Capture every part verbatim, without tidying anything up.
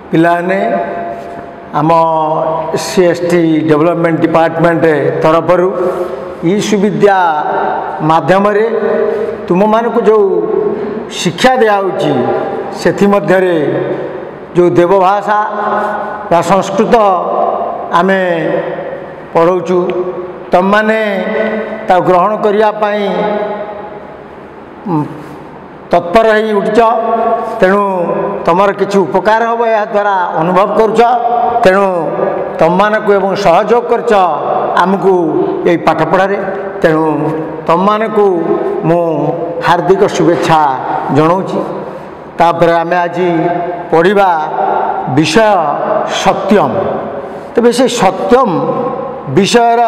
पिलाने आम C S T development department तरफ ईसुविद्या माध्यम तुम मान को जो शिक्षा दिखाऊँगी से जो देवभाषा या संस्कृत आम पढ़ाऊँ तुम मैंने ग्रहण करने तत्पर हो उठिच तेणु तुमर किसी उपकार हम या द्वारा अनुभव करुच तेणु तुम मानक एवं सहयोग कर आमको ये पाठ पढ़ारे तेणु तुम मानक मु हार्दिक शुभेच्छा जनाऊँगी। तापर आम आज पढ़ा विषय सत्यम। तेज से सत्यम विषयर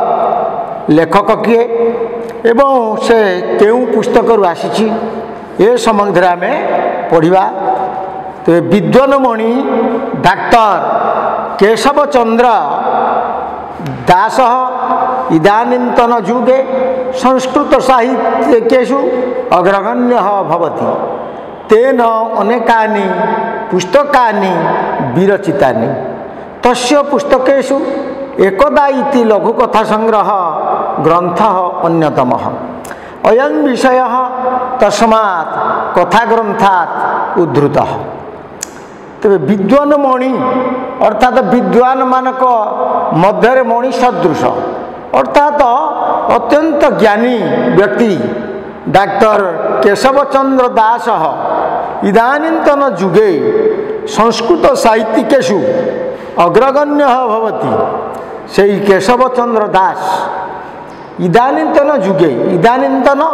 लेखक किए एवं से केउं पुस्तक आसी ए संबंध में आम पढ़ा। तो विद्वानमणि डाक्टर केशव चंद्र दास इदानीन्तन जुगे संस्कृत साहित्यकेषु अग्रगण्य भवति तेन अनेकानि पुस्तकानि विरचितानि तस्य पुस्तकेषु एकदा इति लघुकथा संग्रह ग्रंथः अन्यतमः अयं विषयः तस्मात् कथा ग्रंथात् उद्धृतः। तेरे विद्वान मणि अर्थात विद्वान मानक मध्य मणि सदृश अर्थात अत्यंत ज्ञानी व्यक्ति डॉक्टर केशव चंद्र दास इदानीन्तन जुगे संस्कृत साहित्यिकेषु अग्रगण्य भवति से केशव चंद्र दास इदानीन्तन जुगे इदानीन्तन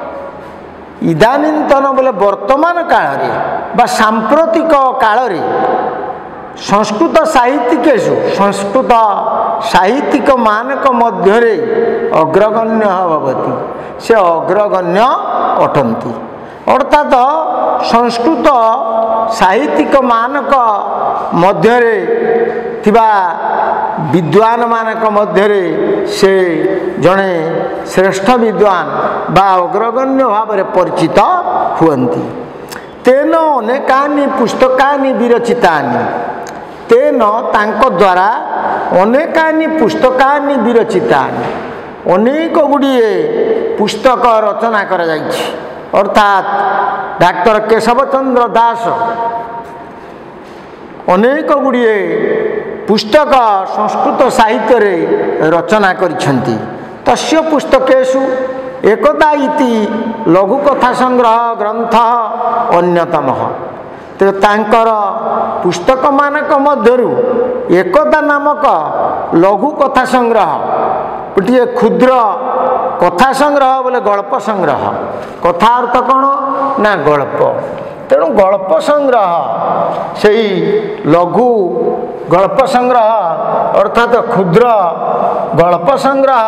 इदानीन्तन बोले वर्तमान काल बा सांप्रतिक काल संस्कृत साहित्यिकेषु संस्कृत साहित्यिक मानक मध्य अग्रगण्य भवति से अग्रगण्य अटंती अर्थात संस्कृत साहित्यिक मानक मध्य थिबा विद्वान मानक मध्य से जड़े श्रेष्ठ विद्वान बा अग्रगण्य भाव में परिचित हुअन्ति। तेन अनेकानि पुस्तकानि विरचितानि तेन तांको द्वारा अनेकानि पुस्तकानि विरचितानि अनेक गुड़िए पुस्तक रचना करा जाइछि अर्थात डॉक्टर केशव चंद्र दास अनेक गुड़िए पुस्तक संस्कृत साहित्य रे रचना करिसेंति तस्य पुस्तकेषु एकदा इति लघुकथा संग्रह ग्रंथ अन्यतमः। तो तांकर पुस्तक मानक मध्यरु एकदा नामक लघुकथा संग्रह गोटे क्षुद्र कथा संग्रह बोले गल्प संग्रह कथा अर्थ कौन ना गल्प तेणु गल्प संग्रह से लघु गल्प संग्रह अर्थात क्षुद्र गल्प संग्रह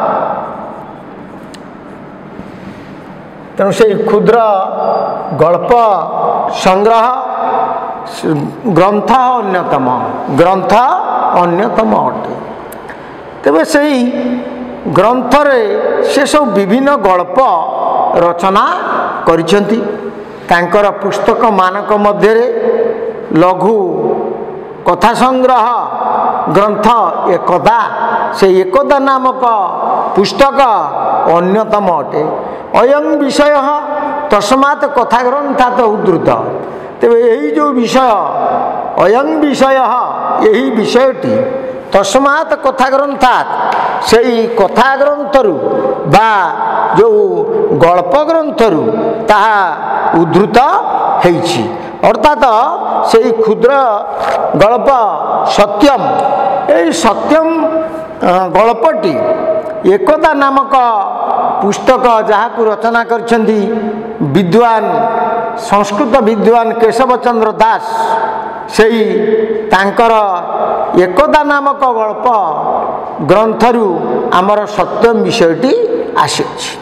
तेणु से क्षुद्र गल्प संग्रह ग्रंथ अन्यतम ग्रंथ अन्यतम अटे। तेबे से ग्रंथ से सब विभिन्न गल्प रचना करिसेंति तांकर पुस्तक मानक मध्य लघु कथा संग्रह ग्रंथ एकदा से एकदा नामक पुस्तक अन्यतम अटे। अयं विषय तस्मात् कथा ग्रंथात् उद्धृत। तेबे यही जो विषय अयं विषय यही विषयटी तस्मात् कथा ग्रंथात् से कथा ग्रंथरु बा जो गल्प ग्रंथरु ताहा उद्धृत हेछि अर्थात से क्षुद्र गल्प सत्यम यही सत्यम गल्पटी एकदा नामक पुस्तक जहाँ रचना करछन्ति विद्वान संस्कृत विद्वान केशव चंद्र दास से तांकर एकदा नामक गल्प ग्रंथरु आमर सत्यम विषयटी आसीछि।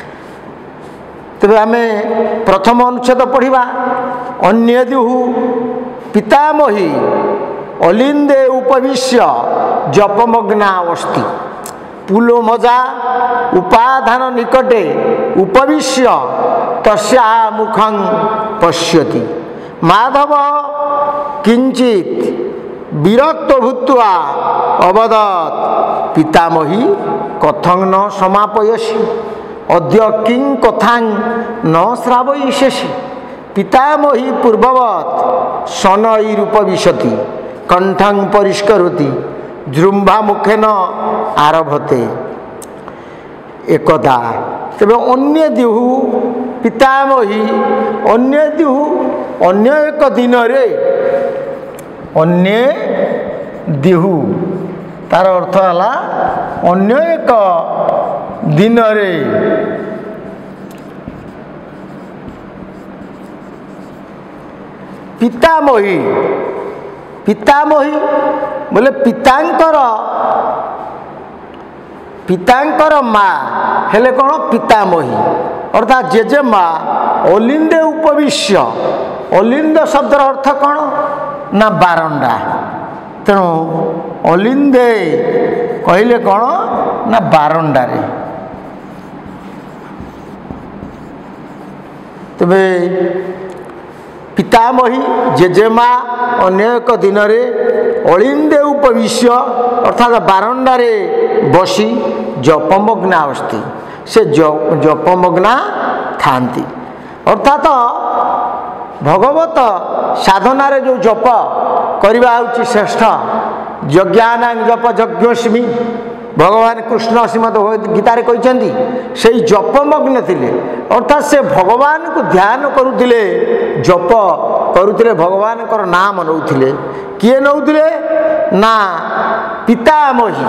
तेबे आमे प्रथम अनुच्छेद पढ़िबा अन्यदुः पितामही अलिंदे उपविश्य जपमग्नावस्थि पुलो मजा उपाधान निकटे उपविश्य तस्या मुखं पश्यति माधव किंचित विरक्त भूत्वा अवदत् पितामही कथं न समापयसि अद्य किं कथां न श्रावयिष्यसि। पितामही पूर्ववत् शनैरुपविशति कंठं परिष्करोति जृम्भा मुखेन आरभते। एकदा तेरे अन्य दिहु पितामही अन्य दिहु अन्य एक दिन रे अन्य दिहु तार अर्थ है अन्य एक दिन रे पितामही पितामही बोले पितांकर पितांकर माँ हेले कौन पितामही अर्थात जेजे माँ अलिंदे उपविश्य अलिंद शब्दर अर्थ कौन ना बारंडा तेणु अलिंदे कहले कौन ना बारंडारे तबे पितामही जेजेमा अनेक दिन रे अलिंदे उपविश्य अर्थात बारंडारे बसी जपमग्ना अस्ति से जपमग्ना थांती अर्थात भगवत साधनारे जो जप करवा होची श्रेष्ठ यज्ञानां जप यज्ञस्मि भगवान कृष्ण श्रीमद गीतारे कहते से जपमग्न थिले अर्थात से भगवान को ध्यान करुले जप करुले भगवान को नाम नौथिले किए नौथिले ना पितामही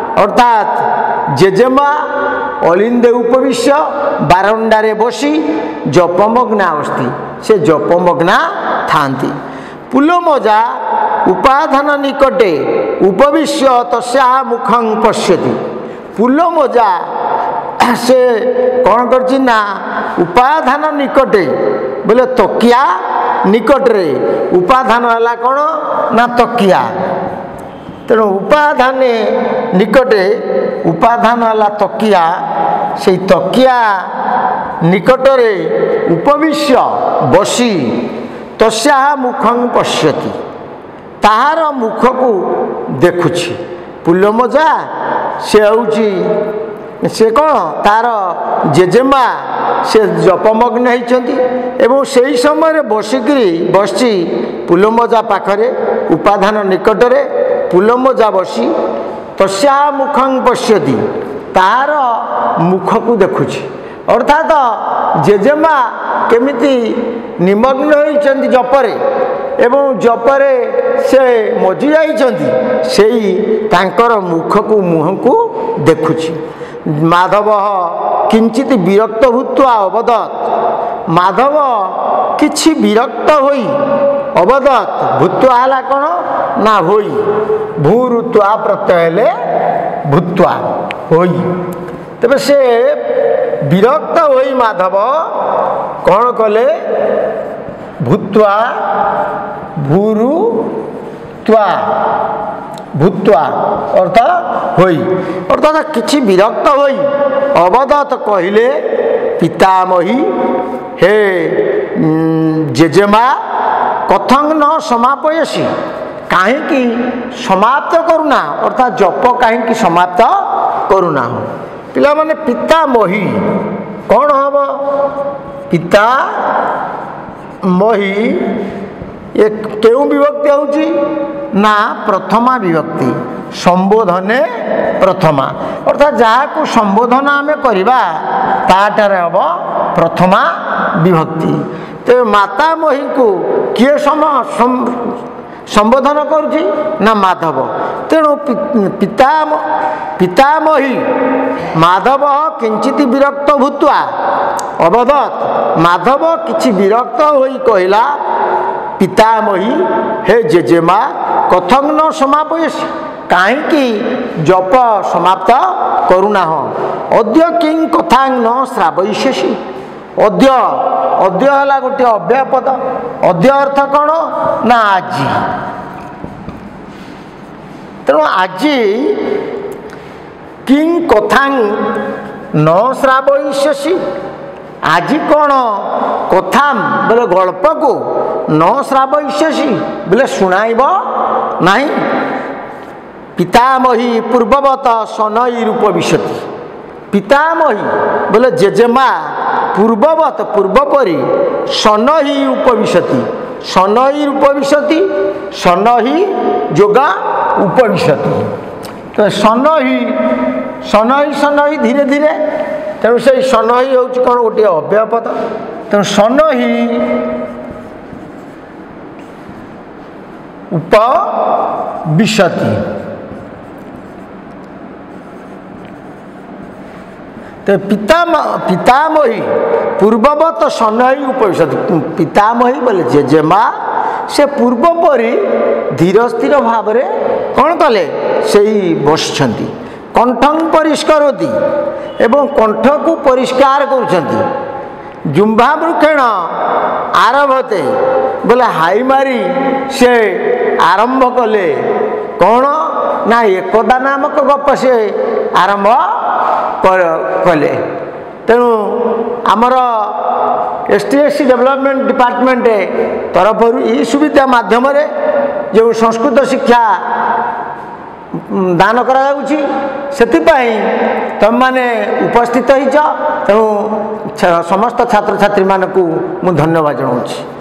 अर्थात जेजेमा अलिंदे उपविश्य बारंडारे बसी जपमग्ना अस्ति से जपमग्ना थांती। पुलमजा उपाधान निकटे उपविश्य तस्या मुखं पश्यति। पुलमजा से कौन करछि ना उपाधान निकटे बोले तकिया निकट रे उपाधान है कौन ना तकिया तेणु उपाधान निकटे उपाधान है तकिया से तकिया निकटरे उपविश्य बसी तस्या मुखं पश्यति ताहार मुख को देखुछि। पुलमजा से हूँ से कौन तार जेजेमा से जपमग्न होती एवं से समय बसिकी बसी पुलमजा पाखरे उपाधान निकटरे पुलमजा बसी तस्या मुखं पश्यति तार मुख को देखुछि अर्थात जेजेमा केमिति निमग्न होइछन्ति जपरे एवं जपरे से मजी जाइछन्ति सेई तांकर मुख को मुह को देखुछि। माधव किंचित विरक्त भूत्वा अवदत् माधव किछि विरक्त होई अवदत् भूत्वा हला कौन ना होई भूरुत्वा प्रत्यय भूत्वा होई तबे से विरक्त होई माधव कौन कले भूत्वा भूरु त्वा भूत्वा अर्थात होई अर्थात किछि विरक्त होई अवदत कहले पितामही हे जेजेमा कथं न समापयसी कहीं समाप्त करुना अर्थात जप कहीं समाप्त करुना पिला माने पितामही कौन हम पिता मही ये क्यों विभक्ति होची ना प्रथमा विभक्ति संबोधने प्रथमा अर्थात जहाँ को संबोधन आम करवा ताटारे हम प्रथमा विभक्ति तो माता मही को किए सम संबोधन करुची ना माधव तेणु पिता पितामही माधव किंचित विरक्त भूत्वा अवदत् माधव किछि विरक्त होई कहला पितामही हे जेजेमा कथं न समापयसी कहीं जप समाप्त करुना अद्य किं कथां न श्रावयिष्यसि अद्य अद्य है गोटे अव्यापद अद्य अर्थ कौन ना आज तेणु आज किं कथां न श्रावयिष्यसि आज कौन कथा बोले गल्प को न श्रावयिष्यसि बोले शुणाइब नहीं। पितामही पूर्ववत शनई रूप विशति। पितामही बोले जेजेमा पूर्ववत पूर्वपरी शनई उपविशति। शनई उपविशति शनई जोगा उपविशति। तो शनई शनई शनई धीरे धीरे तेणु से शनई हूँ कौन गोटे अव्यय पद। तेणु शनई उपविशति। तो पितामह पितामही पूर्ववत शनई उपविशति। पितामही बोले जेजेमा से पूर्वपरी धीर स्थिर भाव कौन कले से बसछंती। कंठं परिष्करोति एवं कंठ को परिष्कार करुछंती। जुम्भा वृक्षेण आरभते बोले हाई मारी से आरंभ कले कौन ना एकदा नामक गप से आरंभ कले। तेणु आमर S T S C development department तरफ ये सुविधा माध्यम जो संस्कृत शिक्षा दान करा से तुम मैंने उपस्थित होइछ। तेणु समस्त छात्र छात्री मानक मु धन्यवाद जनाऊँ।